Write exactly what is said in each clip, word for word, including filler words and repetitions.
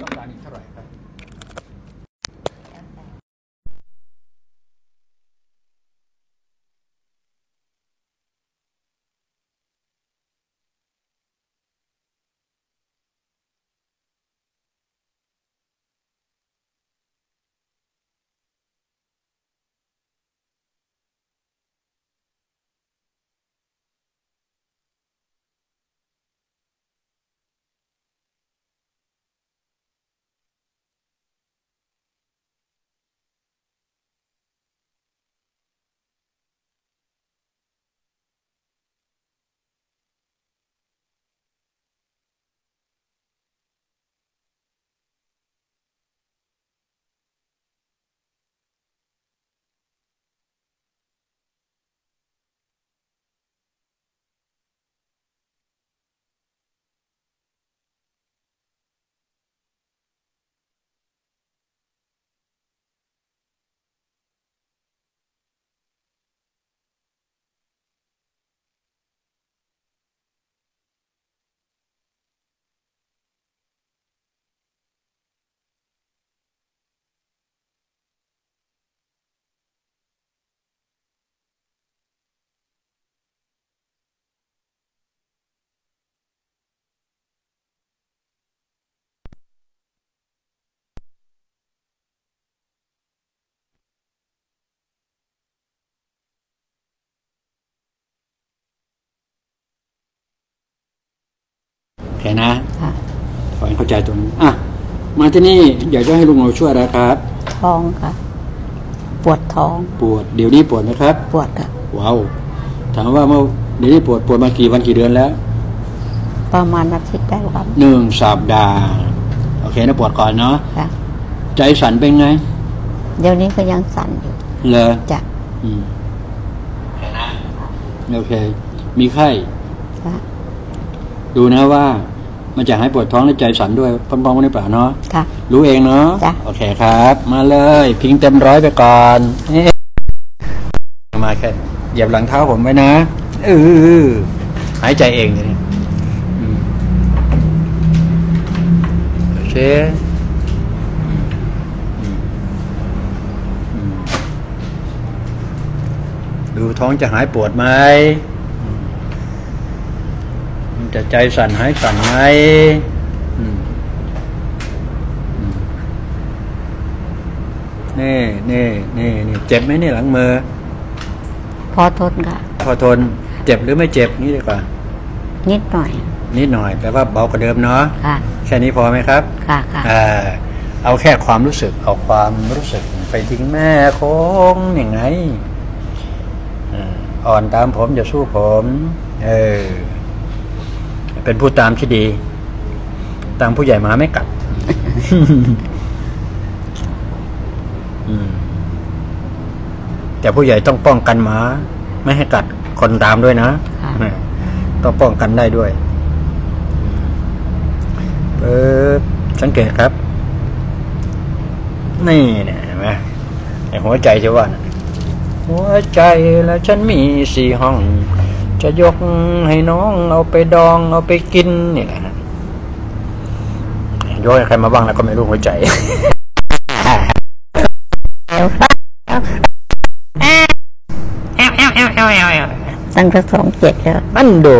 ต้องการอีกเท่าไหร่ครับโอเคนะขอให้เข้าใจตรงนี้อ่ะมาที่นี่อยากจะให้ลุงเราช่วยอะไรครับท้องค่ะปวดท้องปวดเดี๋ยวนี้ปวดไหมครับปวดค่ะว้าวถามว่าเมื่อเดี๋ยวนี้ปวดปวดมากี่วันกี่เดือนแล้วประมาณอาทิตย์ได้ครับหนึ่งสัปดาห์โอเคนะปวดก่อนเนาะใจสั่นเป็นไงเดี๋ยวนี้ก็ยังสั่นอยู่เลยจ้ะอืมโอเคมีไข้ดูนะว่ามันจะให้ปวดท้องและใจสั่นด้วยพร้อมๆกันหรือเปล่าเนาะค่ะรู้เองเนาะโอเคครับมาเลยพิงเต็มร้อยไปก่อนมาแค่เหยียบหลังเท้าผมไว้นะเออหายใจเองเลยโอเคดูท้องจะหายปวดไหมจะใจสั่นหายสั่นไหมนี่นี่นี่นี่เจ็บไหมนี่หลังมือพอทนค่ะพอทนเจ็บหรือไม่เจ็บนี่ดีกว่านิดหน่อยนิดหน่อยแปลว่าเบากว่าเดิมเนาะค่ะแค่นี้พอไหมครับค่ะค่ะเอาแค่ความรู้สึกเอาความรู้สึกไปทิ้งแม่คงอย่างไงอ่อนตามผมอย่าสู้ผมเออเป็นผู้ตามที่ดีตามผู้ใหญ่มาไม่กัดแต่ผู้ใหญ่ต้องป้องกันหมาไม่ให้กัดคนตามด้วยนะต้องป้องกันได้ด้วยเปิดสังเกตครับนี่เนี่ยเห็นไหมหัวใจจะว่าหัวใจแล้วฉันมีสี่ห้องจะยกให้น้องเอาไปดองเอาไปกินนี่แหละยกให้ใครมาบ้างแล้วก็ไม่รู้หัวใจตั้งแต่สองเจ็ดแล้วมันดู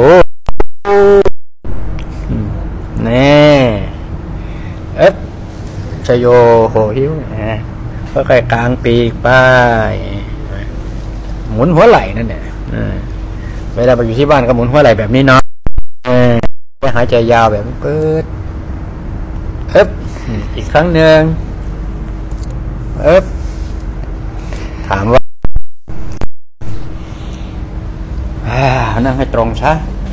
แน่เอ๊ะชโยโหหิวนะก็ค่อยกลางปีกไปหมุนหัวไหล่นั่นแหละเวลาไปอยู่ที่บ้านก็หมุนหัวไหล่แบบนี้เนาะไปหายใจยาวแบบเปิดเอ๊บอีกครั้งหนึ่งเอ๊บถามว่านั่งให้ตรงซะ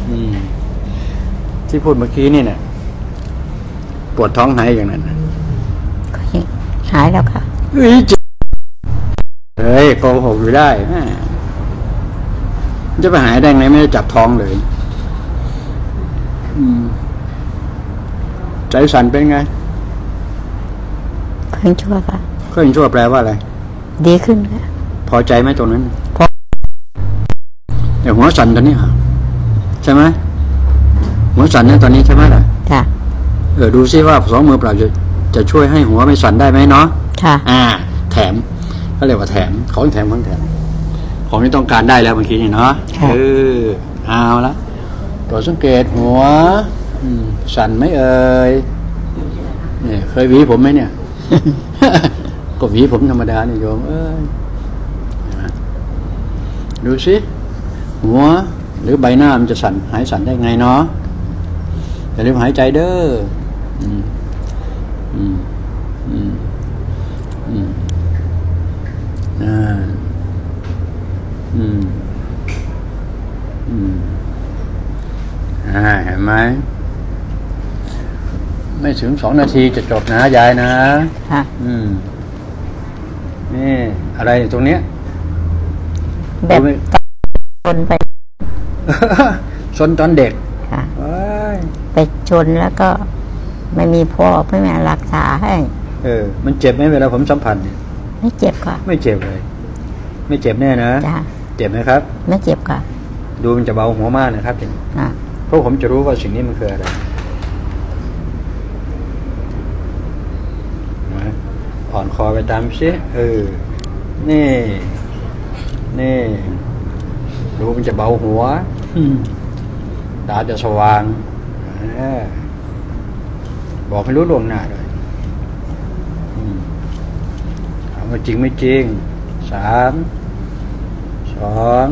ที่พูดเมื่อกี้นี่เนี่ยปวดท้องหายอย่างนั้นหายแล้วค่ะเฮ้ยเฮ้ยโกหกอยู่ได้จะไปหายได้ไงไม่ได้จับท้องเลยใจสั่นเป็นไงเครื่องชั่วค่ะเครื่องชั่วแปลว่าอะไรดีขึ้นค่ะพอใจไหมตรงนั้นพอแต่หัวสั่นตอนนี้ใช่ไหมหัวสั่นเนี่ยตอนนี้ใช่ไหมล่ะจ้ะเออดูซิว่าสองมือเปล่าจะจะช่วยให้หัวไม่สั่นได้ไหมเนาะค่ะอ่า แถมเขาเรียกว่าแถมของแถมของแถมของที่ต้องการได้แล้วเมื่อกี้นี่เนาะค่ะเออเอาละตัวสังเกตหัวอืมสั่นไหมเอ่ยเนี่ยเคยหวีผมไหมเนี่ย ก็หวีผมธรรมดานี่โยมเอ้ยดูสิหัวหรือใบหน้ามันจะสั่นหายสั่นได้ไงเนาะอย่าลืมหายใจเด้ออืมอืมอืมอืมอ่าอืมอืมอ่าเห็นไหมไม่ถึงสองนาทีจะจบนะยายนะค่ะอืมนี่อะไรตรงเนี้ยแบบ ชนไปชนตอนเด็กค่ะว้ายไปชนแล้วก็ไม่มีพ่อไม่มีรักษาให้เออ มันเจ็บไหมเวลาผมสัมผัสเนี่ยไม่เจ็บค่ะไม่เจ็บเลย ไม่เจ็บแน่นะจ้ะเจ็บไหมครับไม่เจ็บค่ะดูมันจะเบาหัวมากนะครับอ่ะเพราะผมจะรู้ว่าสิ่งนี้มันคืออะไรนะอ่อนคอไปตามซิเออ นี่ นี่ ดูมันจะเบาหัวตาจะสว่างเออบอกให้รู้ล่วงหน้าเลยอืมถามว่าจริงไม่จริง สาม สอง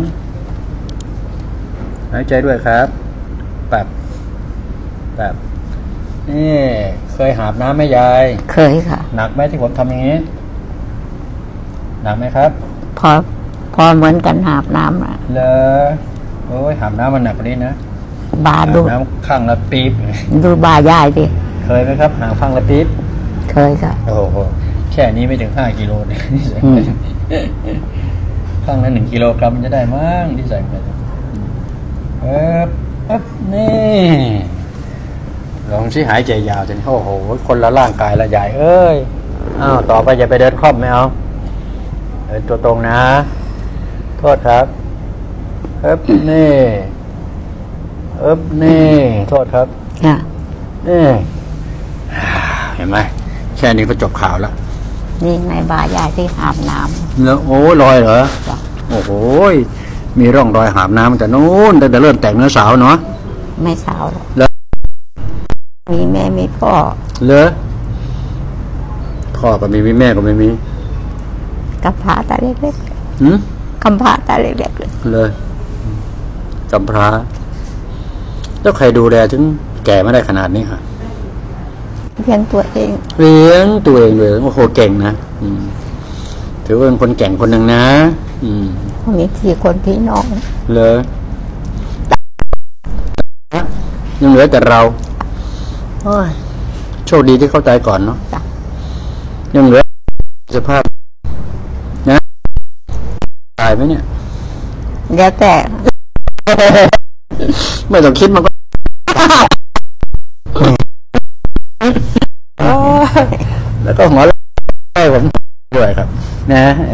หายใจด้วยครับแบบแบบนี่เคยหาบน้ำไหมยายเคยค่ะหนักไหมที่ผมทำอย่างนี้ หนักไหมครับพอพอเหมือนกันหาบน้ำอะเลอโอ้ยหาบน้ำมันหนักกว่านี้นะบาหาดูบน้ำข้างละปี๊บดูบายายดิเคยไหมครับหาข้างละปี๊บเคยค่ะโอ้โหแค่นี้ไม่ถึงห้ากิโลเนี่ยอืมข้างละหนึ่งกิโลกรัมมันจะได้มั้งที่ใส่ไปเอ๊บเอ๊บนี่ลองสิหายใจยาวจนโอ้โหคนละร่างกายละใหญ่เอ้ยอ้าวต่อไปอย่าไปเดินครอบไม่เอาเดินตัวตรงนะ โทษครับเอ๊บนี่เอ๊บนี่โทษครับค่ะนี่เห็นไหมแค่นี้ก็จบข่าวแล้วนี่ไงบายายที่หาบน้แล้วโอ้รอยเหรอำจ้ะโอ้โหมีร่องรอยหาบน้ำแต่นู้นแต่แต่เริ่มแต่งเนื้อสาวเนาะไม่สาวหรอกแล้วมีแม่มีพ่อเลอพ่อก็ไม่มีแม่ก็ไม่มีกับพร้าตาเล็กหืมๆคำพร้าตาเล็กๆเลยเลยกำพร้าแล้วใครดูแลถึงแก่ไม่ได้ขนาดนี้ฮะเพียงตัวเองเลี้ยงตัวเองเลยโอ้โหเก่งนะอืมถือว่าเป็นคนแก่งคนหนึ่งนะ อืมมีสี่คนพี่น้องเลยยังเหลือแต่เราโอ้ยโชคดีที่เข้าใจก่อนเนาะจ้ะยังเหลือสภาพนะตายไหมเนี่ยเดี๋ยวแต่ไม่ต้องคิดมันก็แล้วก็หัวเราะให้ผมด้วยครับ นะ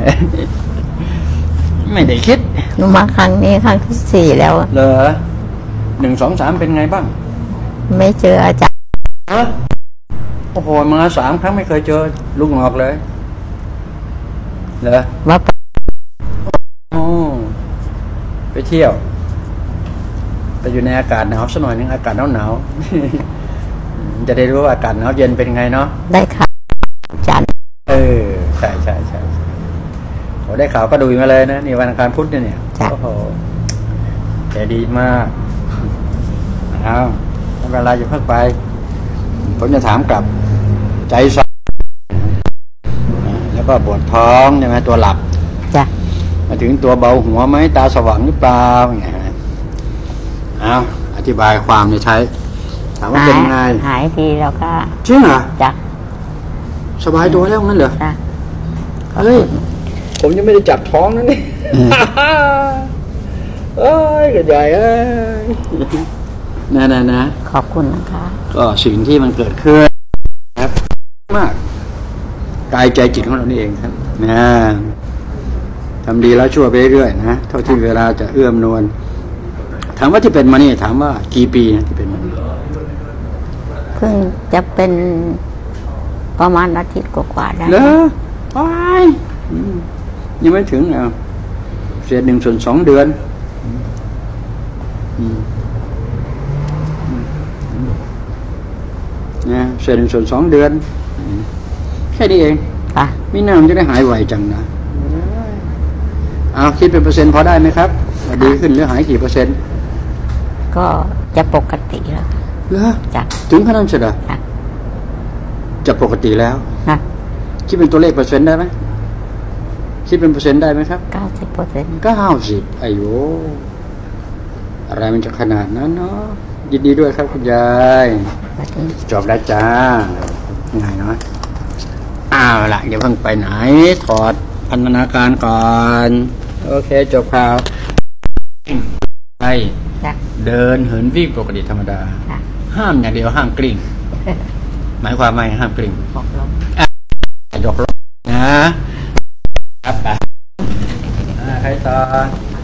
ไม่ได้คิดหนูมาครั้งนี้ครั้งที่สี่แล้วเหรอหนึ่งสองสามเป็นไงบ้างไม่เจออาจารย์ฮะโอ้โหมาสามครั้งไม่เคยเจอลุงหงอกเลยเหรอว่าโอ้ไปเที่ยว ไปอยู่ในอากาศหนาวสักหน่อยนึงอากาศหนาวหนาวๆ จะได้รู้ว่าอากาศหนาวเย็นเป็นไงเนาะได้ข่าวอาจารย์เออใช่ใช่ใช่โอ้ได้ข่าวก็ดูมาเลยนะนี่วันอังคารพุธเนี่ยเนี่ยจ้ะโอ้โหใจดีมากเอาไม่เป็นไรอย่าเพิ่งไป ผมจะถามกลับ ใจสั่นแล้วก็ปวดท้องใช่ไหมตัวหลับจ้ะมาถึงตัวเบาหัวไหมตาสว่างหรือเปล่าอย่างเงี้ยเอาอธิบายความในใช้ ถามว่าเป็นไงหายทีแล้วก็จริงเหรอจ้ะสบายตัวแล้วงั้นเหรอจ้ะเฮ้ยผมยังไม่ได้จับท้องนั่นนี่เอ้ยกระใหญ่เอ้ยนะนะนะขอบคุณนะคะก็สิ่งที่มันเกิดขึ้นครับมากกายใจจิตของเรานี่เองครับนะทำดีแล้วชั่วไปเรื่อยๆนะเท่าที่เวลาจะเอื้อมนวลถามว่าที่เป็นมานี่ถามว่ากี่ปีนะที่เป็นมานี่เพิ่งจะเป็นประมาณอาทิตย์กว่าๆได้เหรอไปอืมยังไม่ถึงอ่ะเศษหนึ่งส่วนสองเดือนอืมอืมอืมนะเศษหนึ่งส่วนสองเดือนอืมแค่นี้เองค่ะมิน่ามันจะได้หายไวจังนะเอาคิดเป็นเปอร์เซ็นต์พอได้ไหมครับว่าดีขึ้นหรือหายกี่เปอร์เซ็นต์ก็จะปกติแล้วเหรอจ้ะถึงขนาดนั้นเฉยเหรอค่ะจะปกติแล้วค่ะคิดเป็นตัวเลขเปอร์เซ็นต์ได้ไหมคิดเป็นเปอร์เซ็นต์ได้ไหมครับเก้าสิบเปอร์เซ็นต์เก้าสิบอายุอะไรมันจะขนาดนั้นเนาะยินดีด้วยครับคุณยายแบบนี้จบแล้วจ้าง่ายเนาะอ้าวละอย่าเพิ่งไปไหนถอดพันธนาการก่อนโอเคจบข่าวไปจ้ะเดินเหินวิ่งปกติธรรมดาค่ะห้ามอย่างเดียวห้ามกลิ้ง หมายความว่าไงห้ามกลิ้งบอกลมยกลงนะครับไปอ่าใครต่อ